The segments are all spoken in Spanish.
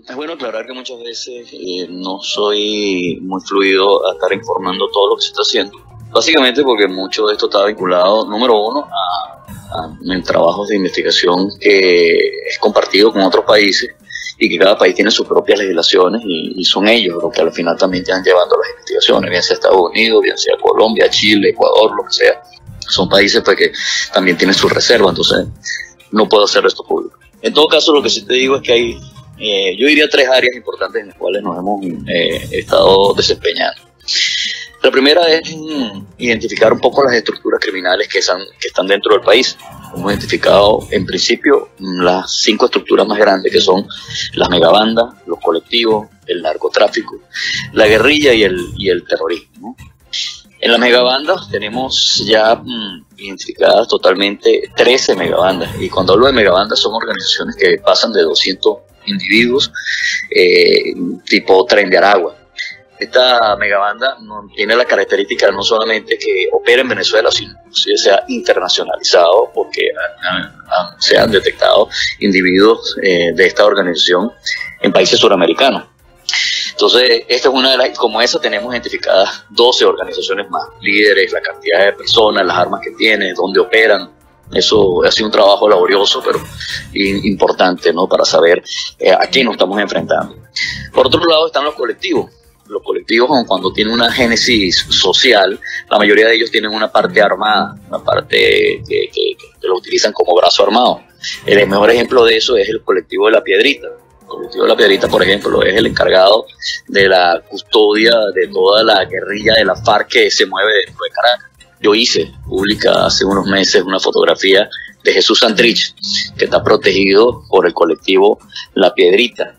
Es bueno aclarar que muchas veces no soy muy fluido a estar informando todo lo que se está haciendo. Básicamente porque mucho de esto está vinculado, número uno, a trabajos de investigación que es compartido con otros países y que cada país tiene sus propias legislaciones y son ellos los que al final también están llevando las investigaciones, bien sea Estados Unidos, bien sea Colombia, Chile, Ecuador, lo que sea. Son países pues, que también tienen sus reservas, entonces no puedo hacer esto público. En todo caso, lo que sí te digo es que hay, yo diría, tres áreas importantes en las cuales nos hemos estado desempeñando. La primera es identificar un poco las estructuras criminales que están dentro del país. Hemos identificado, en principio, las 5 estructuras más grandes, que son las megabandas, los colectivos, el narcotráfico, la guerrilla y el terrorismo, ¿no? En las megabandas tenemos ya identificadas totalmente 13 megabandas. Y cuando hablo de megabandas son organizaciones que pasan de 200 individuos, tipo Tren de Aragua. Esta megabanda tiene la característica no solamente que opera en Venezuela, sino que sea internacionalizado, porque se han detectado individuos de esta organización en países suramericanos. Entonces, esta es una de las, como esa tenemos identificadas 12 organizaciones más, líderes, la cantidad de personas, las armas que tienen, dónde operan. Eso ha sido un trabajo laborioso, pero importante, ¿no? Para saber a qué nos estamos enfrentando. Por otro lado están los colectivos. Los colectivos, cuando tienen una génesis social, la mayoría de ellos tienen una parte armada, una parte que lo utilizan como brazo armado. El mejor ejemplo de eso es el colectivo de La Piedrita. El colectivo de La Piedrita, por ejemplo, es el encargado de la custodia de toda la guerrilla de la FARC que se mueve dentro de Caracas. Yo hice pública hace unos meses una fotografía de Jesús Santrich, que está protegido por el colectivo La Piedrita.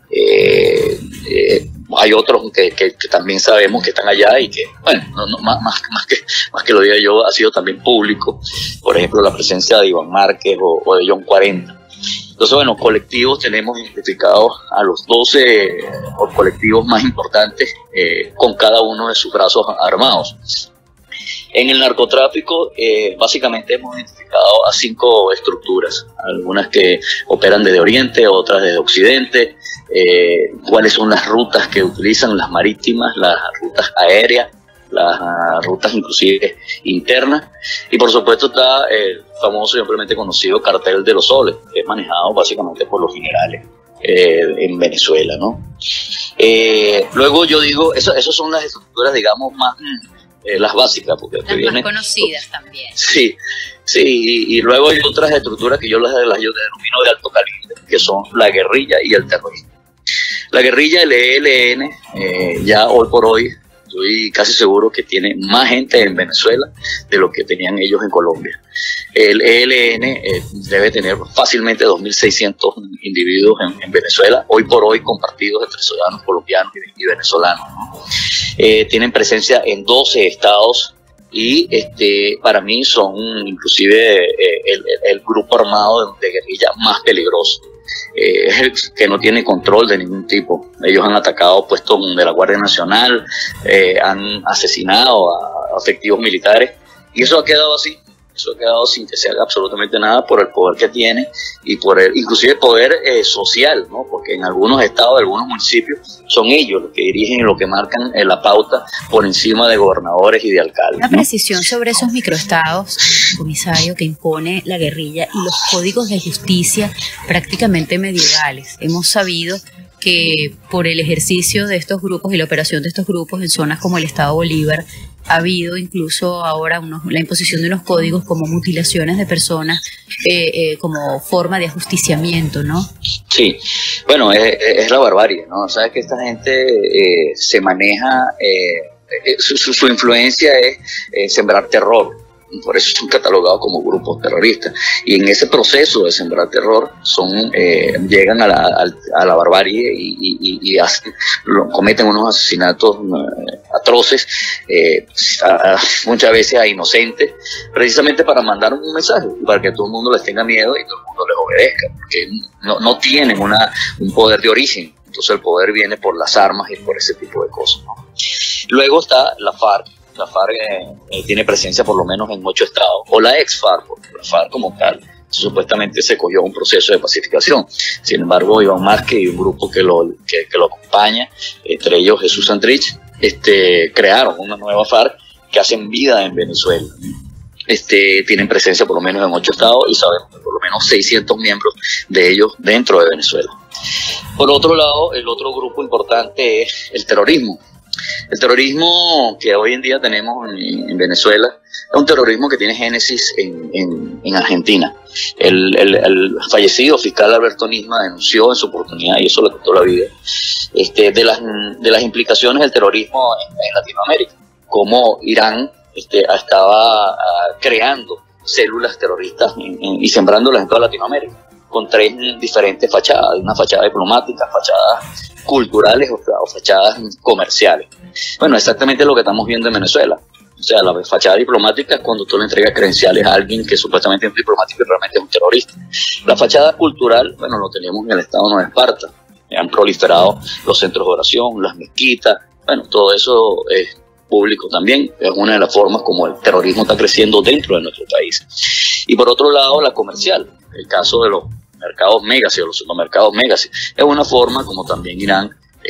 Hay otros que también sabemos que están allá y que, bueno, más que lo diga yo, ha sido también público. Por ejemplo, la presencia de Iván Márquez o de John 40. Entonces, bueno, colectivos tenemos identificados a los 12 colectivos más importantes con cada uno de sus brazos armados. En el narcotráfico, básicamente hemos identificado a 5 estructuras, algunas que operan desde Oriente, otras desde Occidente, cuáles son las rutas que utilizan, las marítimas, las rutas aéreas, las rutas inclusive internas, y por supuesto está el famoso y ampliamente conocido cartel de los soles, que es manejado básicamente por los generales en Venezuela, ¿no? Luego yo digo, esas son las estructuras, digamos, más... las básicas, porque las más conocidas también. Sí, y luego hay otras estructuras que yo denomino de alto calibre, que son la guerrilla y el terrorismo. La guerrilla, el ELN, ya hoy por hoy, estoy casi seguro que tiene más gente en Venezuela de lo que tenían ellos en Colombia. El ELN debe tener fácilmente 2.600 individuos en Venezuela, hoy por hoy compartidos entre ciudadanos colombianos y venezolanos, ¿no? Tienen presencia en 12 estados y para mí son inclusive el grupo armado de guerrilla más peligroso. Es el que no tiene control de ningún tipo. Ellos han atacado puestos de la Guardia Nacional, han asesinado a efectivos militares y eso ha quedado así. Eso ha quedado sin que se haga absolutamente nada por el poder que tiene y por el inclusive poder social, ¿no? Porque en algunos estados, algunos municipios, son ellos los que dirigen y los que marcan la pauta por encima de gobernadores y de alcaldes, una ¿no? precisión sobre esos microestados, comisario, que impone la guerrilla y los códigos de justicia prácticamente medievales. Hemos sabido que por el ejercicio de estos grupos y la operación de estos grupos en zonas como el Estado Bolívar, ha habido incluso ahora la imposición de unos códigos como mutilaciones de personas como forma de ajusticiamiento, ¿no? Sí, bueno, es la barbarie, ¿no? Sabes que esta gente se maneja, su influencia es sembrar terror. Por eso son catalogados como grupos terroristas. Y en ese proceso de sembrar terror llegan a la barbarie y cometen unos asesinatos atroces, muchas veces a inocentes, precisamente para mandar un mensaje, para que todo el mundo les tenga miedo y todo el mundo les obedezca, porque no tienen un poder de origen. Entonces el poder viene por las armas y por ese tipo de cosas, ¿no? Luego está la FARC. La FARC tiene presencia por lo menos en 8 estados, o la ex-FARC, porque la FARC como tal supuestamente se cogió un proceso de pacificación. Sin embargo, Iván Márquez y un grupo que lo acompaña, entre ellos Jesús Santrich, crearon una nueva FARC que hacen vida en Venezuela. Tienen presencia por lo menos en 8 estados y sabemos que por lo menos 600 miembros de ellos dentro de Venezuela. Por otro lado, el otro grupo importante es el terrorismo. El terrorismo que hoy en día tenemos en Venezuela es un terrorismo que tiene génesis en Argentina. El fallecido fiscal Alberto Nisma denunció en su oportunidad, y eso le costó la vida, de las implicaciones del terrorismo en Latinoamérica, como Irán estaba creando células terroristas y sembrándolas en toda Latinoamérica, con 3 diferentes fachadas: una fachada diplomática, fachadas culturales o fachadas comerciales. Bueno, exactamente lo que estamos viendo en Venezuela. O sea, la fachada diplomática es cuando tú le entregas credenciales a alguien que supuestamente es un diplomático y realmente es un terrorista. La fachada cultural, bueno, lo tenemos en el estado de Nueva Esparta. Han proliferado los centros de oración, las mezquitas. Bueno, todo eso es público también. Es una de las formas como el terrorismo está creciendo dentro de nuestro país. Y por otro lado, la comercial. El caso de los mercados Megasi o los supermercados Megasi es una forma como también Irán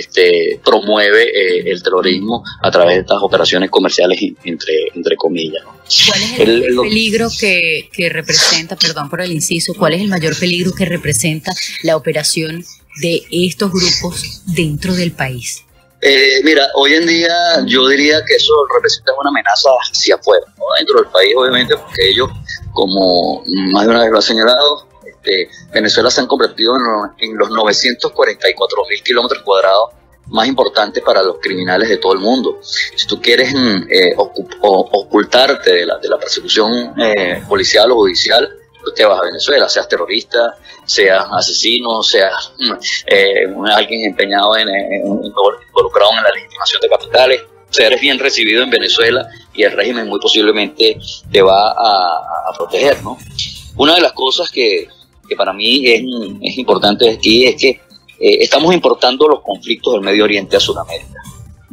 promueve el terrorismo a través de estas operaciones comerciales entre comillas, ¿no? ¿Cuál es el peligro que representa, perdón por el inciso, cuál es el mayor peligro que representa la operación de estos grupos dentro del país? Mira, hoy en día yo diría que eso representa una amenaza hacia afuera, ¿no? Dentro del país, obviamente, porque ellos, como más de una vez lo ha señalado, Venezuela se han convertido en los 944.000 kilómetros cuadrados más importantes para los criminales de todo el mundo. Si tú quieres ocultarte de la persecución policial o judicial, pues te vas a Venezuela, seas terrorista, seas asesino, seas alguien empeñado involucrado en la legitimación de capitales. O sea, eres bien recibido en Venezuela y el régimen muy posiblemente te va a proteger, ¿no? Una de las cosas que para mí es importante aquí es que estamos importando los conflictos del Medio Oriente a Sudamérica.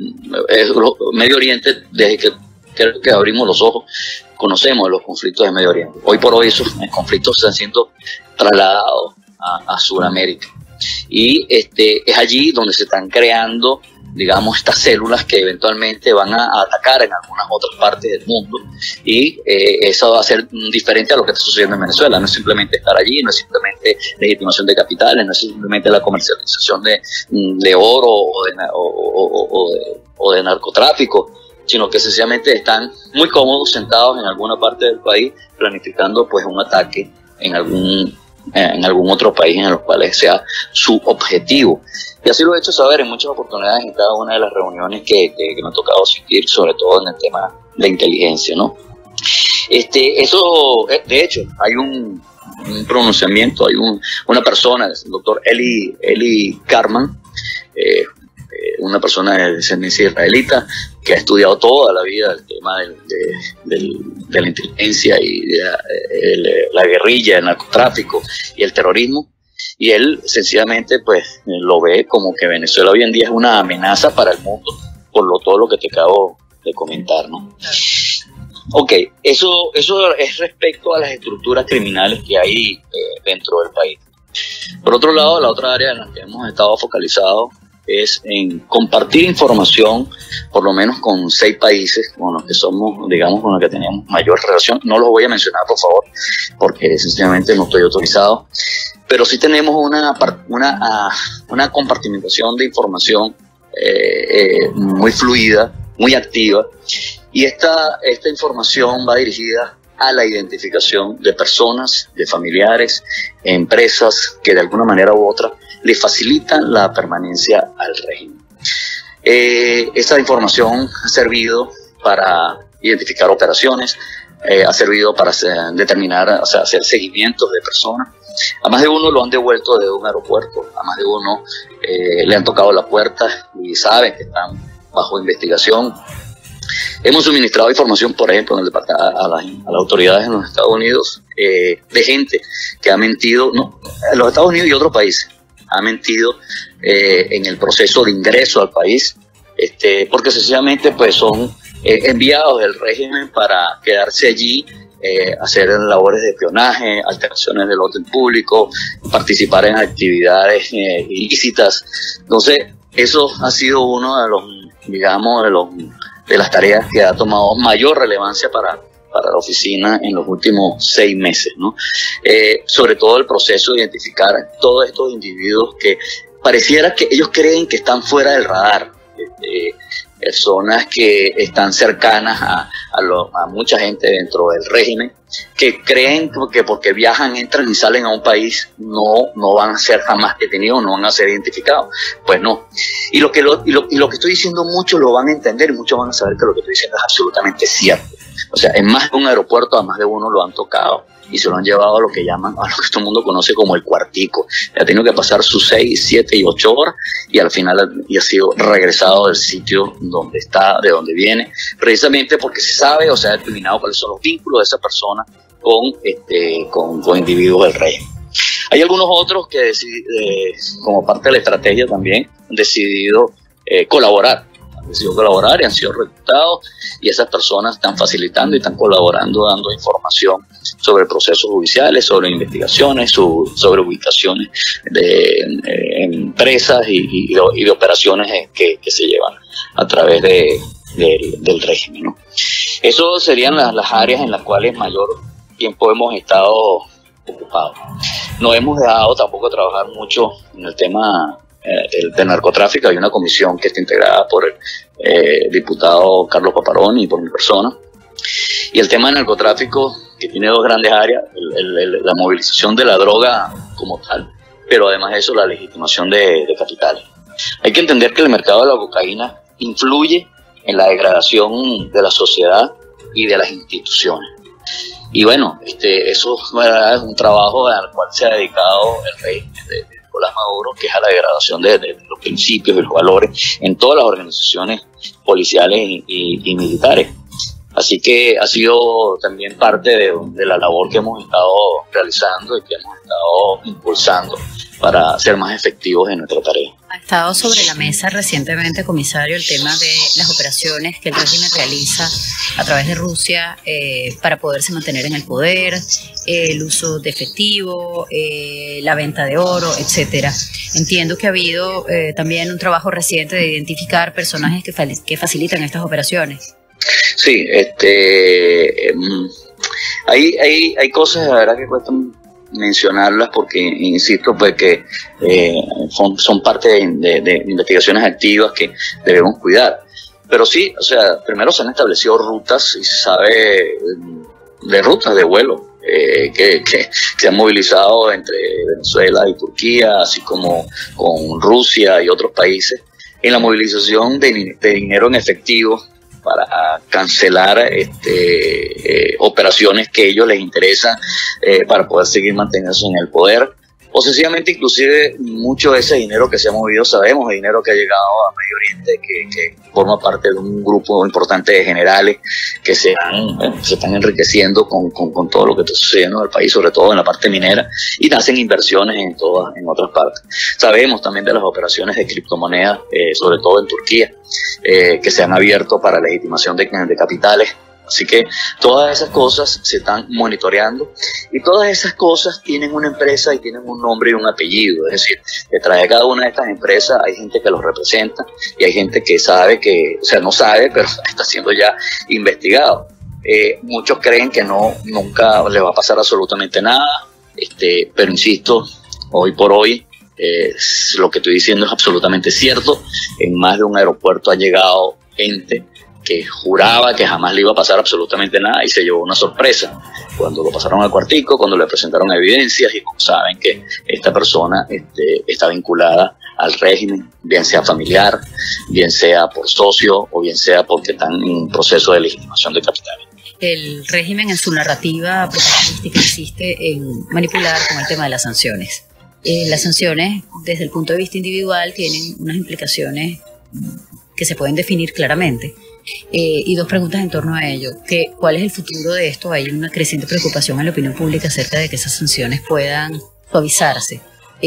Medio Oriente, desde que abrimos los ojos, conocemos los conflictos del Medio Oriente. Hoy por hoy esos conflictos están siendo trasladados a Sudamérica. Y es allí donde se están creando, digamos, estas células que eventualmente van a atacar en algunas otras partes del mundo, y eso va a ser diferente a lo que está sucediendo en Venezuela. No es simplemente estar allí, no es simplemente legitimación de capitales, no es simplemente la comercialización de oro o de narcotráfico, sino que sencillamente están muy cómodos sentados en alguna parte del país planificando pues un ataque en algún otro país en los cuales sea su objetivo. Y así lo he hecho saber en muchas oportunidades en cada una de las reuniones que me ha tocado asistir, sobre todo en el tema de inteligencia, ¿no? Eso, de hecho, hay un pronunciamiento, hay una persona, el doctor Eli Karman, una persona de descendencia israelita que ha estudiado toda la vida el tema de la inteligencia y de la guerrilla, el narcotráfico y el terrorismo, y él sencillamente pues lo ve como que Venezuela hoy en día es una amenaza para el mundo por todo lo que te acabo de comentar, ¿no? Ok, eso es respecto a las estructuras criminales que hay dentro del país. Por otro lado, la otra área en la que hemos estado focalizados es en compartir información, por lo menos con 6 países con los que somos, digamos, con los que tenemos mayor relación. No los voy a mencionar, por favor, porque sencillamente no estoy autorizado, pero sí tenemos una compartimentación de información muy fluida, muy activa, y esta información va dirigida a la identificación de personas, de familiares, empresas que de alguna manera u otra le facilitan la permanencia al régimen. Esta información ha servido para identificar operaciones, ha servido para determinar, o sea, hacer seguimientos de personas. A más de uno lo han devuelto de un aeropuerto, a más de uno le han tocado la puerta y saben que están bajo investigación. Hemos suministrado información, por ejemplo, a las autoridades en los Estados Unidos, de gente que ha mentido, no, en los Estados Unidos y otros países, ha mentido en el proceso de ingreso al país, porque sencillamente pues son enviados del régimen para quedarse allí hacer labores de espionaje, alteraciones del orden público, participar en actividades ilícitas. Entonces, eso ha sido uno de los, digamos, de las tareas que ha tomado mayor relevancia para la oficina en los últimos 6 meses, ¿no? Sobre todo el proceso de identificar todos estos individuos que pareciera que ellos creen que están fuera del radar, personas que están cercanas a mucha gente dentro del régimen, que creen que porque viajan, entran y salen a un país no van a ser jamás detenidos, no van a ser identificados. Pues no. Y lo que estoy diciendo, muchos lo van a entender y muchos van a saber que lo que estoy diciendo es absolutamente cierto. O sea, en más de un aeropuerto, a más de uno lo han tocado y se lo han llevado a lo que llaman, a lo que todo el mundo conoce como el cuartico. Ha tenido que pasar sus 6, 7 y 8 horas y al final ha sido regresado del sitio donde está, de donde viene, precisamente porque se sabe o se ha determinado cuáles son los vínculos de esa persona con individuos del régimen. Hay algunos otros que como parte de la estrategia también han decidido colaborar y han sido reclutados, y esas personas están facilitando y están colaborando, dando información sobre procesos judiciales, sobre investigaciones, sobre ubicaciones de empresas y de operaciones que se llevan a través del régimen, ¿no? Eso serían las áreas en las cuales mayor tiempo hemos estado ocupados. No hemos dejado tampoco trabajar mucho en el tema del narcotráfico. Hay una comisión que está integrada por el diputado Carlos Paparón y por mi persona. Y el tema del narcotráfico, que tiene 2 grandes áreas, la movilización de la droga como tal, pero además de eso la legitimación de capitales. Hay que entender que el mercado de la cocaína influye en la degradación de la sociedad y de las instituciones. Y bueno, eso es un trabajo al cual se ha dedicado el régimen de Nicolás Maduro, que es a la degradación de los principios y los valores en todas las organizaciones policiales y militares. Así que ha sido también parte de la labor que hemos estado realizando y que hemos estado impulsando para ser más efectivos en nuestra tarea. Ha estado sobre la mesa recientemente, comisario, el tema de las operaciones que el régimen realiza a través de Rusia para poderse mantener en el poder, el uso de efectivo, la venta de oro, etcétera. Entiendo que ha habido también un trabajo reciente de identificar personajes que facilitan estas operaciones. Sí, hay cosas, la verdad, que cuestan mencionarlas porque, insisto, pues que son parte de investigaciones activas que debemos cuidar. Pero sí, o sea, primero se han establecido rutas y se sabe de rutas de vuelo que se han movilizado entre Venezuela y Turquía, así como con Rusia y otros países, en la movilización de dinero en efectivo para cancelar operaciones que a ellos les interesan para poder seguir manteniéndose en el poder. O sencillamente, inclusive, mucho de ese dinero que se ha movido, sabemos, el dinero que ha llegado a Medio Oriente, que forma parte de un grupo importante de generales que se están enriqueciendo con todo lo que está sucediendo en el país, sobre todo en la parte minera, y hacen inversiones en otras partes. Sabemos también de las operaciones de criptomonedas, sobre todo en Turquía, que se han abierto para legitimación de capitales. Así que todas esas cosas se están monitoreando y todas esas cosas tienen una empresa y tienen un nombre y un apellido. Es decir, detrás de cada una de estas empresas hay gente que los representa y hay gente que sabe o sea, no sabe, pero está siendo ya investigado. Muchos creen que nunca le va a pasar absolutamente nada, pero insisto, hoy por hoy, lo que estoy diciendo es absolutamente cierto. En más de un aeropuerto ha llegado gente que juraba que jamás le iba a pasar absolutamente nada y se llevó una sorpresa cuando lo pasaron al cuartico, cuando le presentaron evidencias y como saben que esta persona está vinculada al régimen, bien sea familiar, bien sea por socio o bien sea porque están en un proceso de legitimación de capitales. El régimen, en su narrativa propagandística, insiste en manipular con el tema de las sanciones. Las sanciones, desde el punto de vista individual, tienen unas implicaciones que se pueden definir claramente. Y 2 preguntas en torno a ello. ¿Cuál es el futuro de esto? Hay una creciente preocupación en la opinión pública acerca de que esas sanciones puedan suavizarse.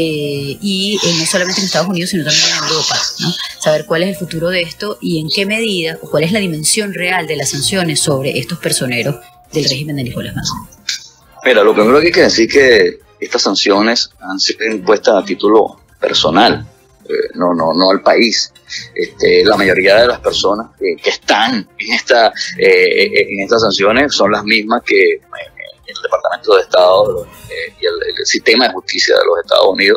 Y no solamente en Estados Unidos, sino también en Europa, ¿no? Saber cuál es el futuro de esto y en qué medida, o cuál es la dimensión real de las sanciones sobre estos personeros del régimen de Nicolás Maduro? Mira, lo primero que hay que decir es que estas sanciones han sido impuestas a título personal, no al país. La mayoría de las personas que están en estas sanciones son las mismas que el Departamento de Estado y el sistema de justicia de los Estados Unidos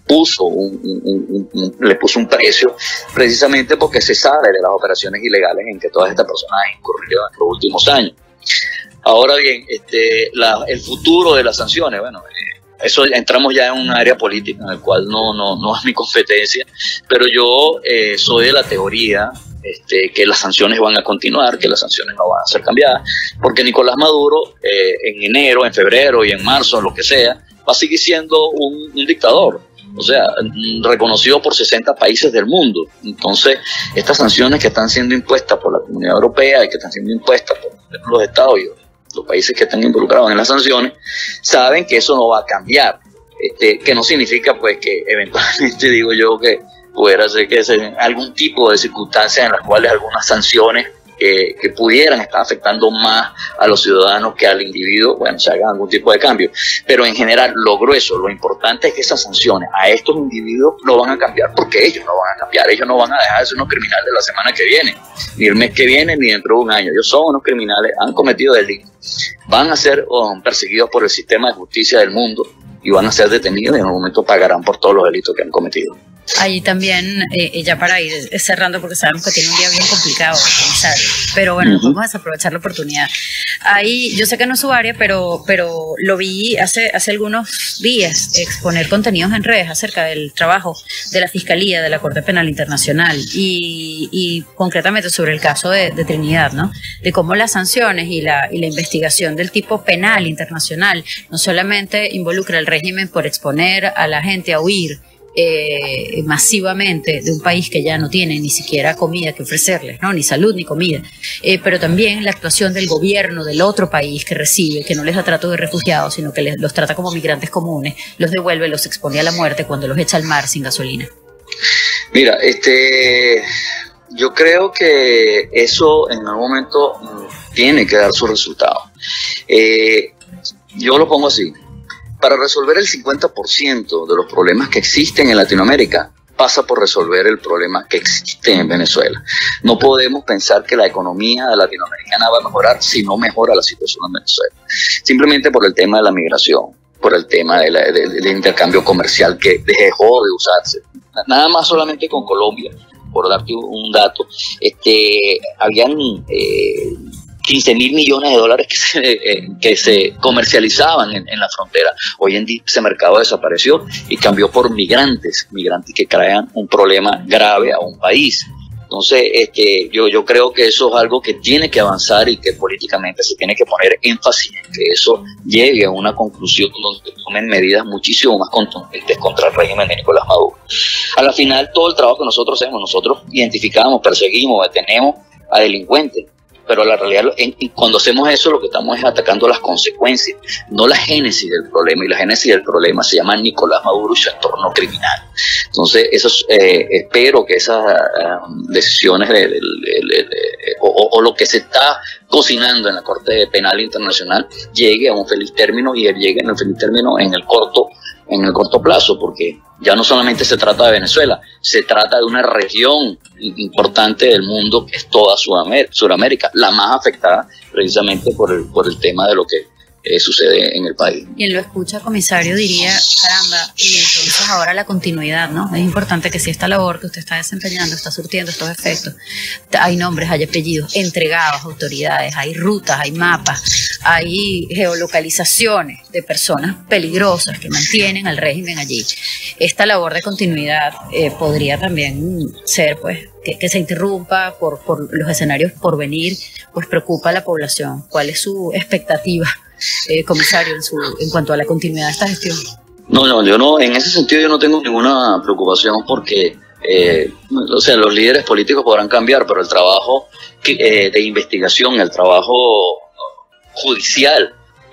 le puso un precio, precisamente porque se sabe de las operaciones ilegales en que todas estas personas han incurrido en los últimos años. Ahora bien, el futuro de las sanciones, bueno, eso entramos ya en un área política en el cual no es mi competencia, pero yo soy de la teoría que las sanciones van a continuar, que las sanciones no van a ser cambiadas, porque Nicolás Maduro en enero, en febrero y en marzo, lo que sea, va a seguir siendo un dictador, o sea, reconocido por 60 países del mundo. Entonces, estas sanciones que están siendo impuestas por la Comunidad Europea y que están siendo impuestas por los estados y los países que están involucrados en las sanciones, saben que eso no va a cambiar, que no significa pues que eventualmente, digo yo, que pudiera ser que sea algún tipo de circunstancias en las cuales algunas sanciones que pudieran estar afectando más a los ciudadanos que al individuo, bueno, se hagan algún tipo de cambio. Pero en general, lo grueso, lo importante es que esas sanciones a estos individuos no van a cambiar, porque ellos no van a cambiar, ellos no van a dejar de ser unos criminales la semana que viene, ni el mes que viene, ni dentro de un año. Ellos son unos criminales, han cometido delitos, van a ser perseguidos por el sistema de justicia del mundo y van a ser detenidos y en un momento pagarán por todos los delitos que han cometido. Ahí también, ya para ir cerrando, porque sabemos que tiene un día bien complicado, comisario, pero bueno, vamos a desaprovechar la oportunidad. Ahí, yo sé que no es su área, pero lo vi hace algunos días exponer contenidos en redes acerca del trabajo de la Fiscalía de la Corte Penal Internacional y concretamente sobre el caso de Trinidad, ¿no? De cómo las sanciones y la investigación del tipo penal internacional no solamente involucra al régimen por exponer a la gente a huir masivamente de un país que ya no tiene ni siquiera comida que ofrecerles, ¿no? Ni salud ni comida, pero también la actuación del gobierno del otro país que recibe, que no les da trato de refugiados, sino que los trata como migrantes comunes, los devuelve, los expone a la muerte cuando los echa al mar sin gasolina. Mira, yo creo que eso en algún momento tiene que dar su resultado. Yo lo pongo así: para resolver el 50% de los problemas que existen en Latinoamérica, pasa por resolver el problema que existe en Venezuela. No podemos pensar que la economía latinoamericana va a mejorar si no mejora la situación en Venezuela. Simplemente por el tema de la migración, por el tema del intercambio comercial que dejó de usarse. Nada más solamente con Colombia, por darte un dato, habían 15.000 millones de dólares que se comercializaban en la frontera. Hoy en día ese mercado desapareció y cambió por migrantes que crean un problema grave a un país. Entonces, yo creo que eso es algo que tiene que avanzar y que políticamente se tiene que poner énfasis en que eso llegue a una conclusión donde tomen medidas muchísimo más contundentes contra el régimen de Nicolás Maduro. A la final, todo el trabajo que nosotros hacemos, nosotros identificamos, perseguimos, detenemos a delincuentes, pero la realidad, cuando hacemos eso, lo que estamos es atacando las consecuencias, no la génesis del problema, y la génesis del problema se llama Nicolás Maduro y su entorno criminal. Entonces, espero que esas decisiones o lo que se está cocinando en la Corte Penal Internacional llegue a un feliz término, y llegue en el feliz término en el corto plazo, porque ya no solamente se trata de Venezuela, se trata de una región importante del mundo que es toda Sudamérica, la más afectada precisamente por el tema de lo que sucede en el país. Quien lo escucha, comisario, diría, caramba, y entonces ahora la continuidad, ¿no? Es importante que si esta labor que usted está desempeñando está surtiendo estos efectos, hay nombres, hay apellidos entregados a autoridades, hay rutas, hay mapas, hay geolocalizaciones de personas peligrosas que mantienen al régimen allí. Esta labor de continuidad podría también ser, pues, que se interrumpa por los escenarios por venir, pues preocupa a la población. ¿Cuál es su expectativa, comisario, en cuanto a la continuidad de esta gestión? No, en ese sentido yo no tengo ninguna preocupación, porque los líderes políticos podrán cambiar, pero el trabajo de investigación, el trabajo judicial,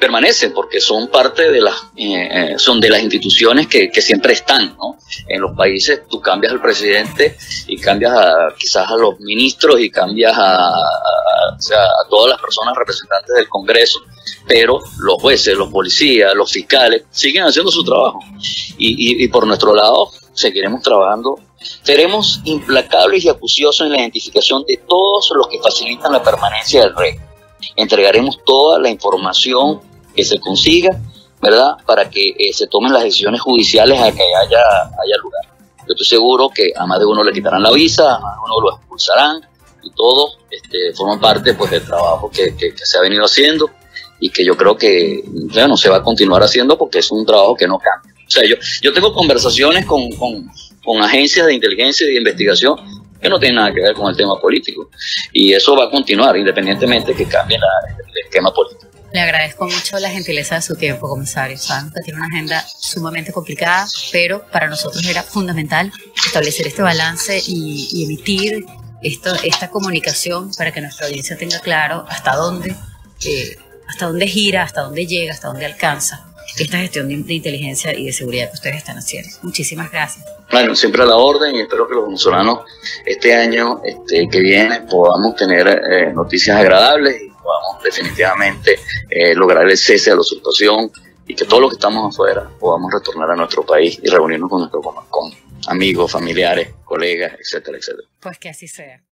permanecen porque son parte de son de las instituciones que siempre están, ¿no? En los países tú cambias al presidente y cambias quizás a los ministros y cambias o sea, a todas las personas representantes del Congreso, pero los jueces, los policías, los fiscales siguen haciendo su trabajo y por nuestro lado seguiremos trabajando. Seremos implacables y acuciosos en la identificación de todos los que facilitan la permanencia del régimen. Entregaremos toda la información que se consiga, ¿verdad?, para que se tomen las decisiones judiciales a que haya lugar. Yo estoy seguro que a más de uno le quitarán la visa, a más de uno lo expulsarán, y todo forman parte pues del trabajo que se ha venido haciendo y que yo creo que bueno, se va a continuar haciendo porque es un trabajo que no cambia. O sea, yo tengo conversaciones con agencias de inteligencia y de investigación que no tienen nada que ver con el tema político, y eso va a continuar independientemente que cambie el esquema político. Le agradezco mucho la gentileza de su tiempo, comisario. Sabemos que tiene una agenda sumamente complicada, pero para nosotros era fundamental establecer este balance y emitir esta comunicación para que nuestra audiencia tenga claro hasta dónde gira, hasta dónde llega, hasta dónde alcanza esta gestión de inteligencia y de seguridad que ustedes están haciendo. Muchísimas gracias. Bueno, siempre a la orden, y espero que los venezolanos este año que viene podamos tener noticias agradables y podamos definitivamente lograr el cese de la usurpación, y que todos los que estamos afuera podamos retornar a nuestro país y reunirnos con amigos, familiares, colegas, etcétera, etcétera. Pues que así sea.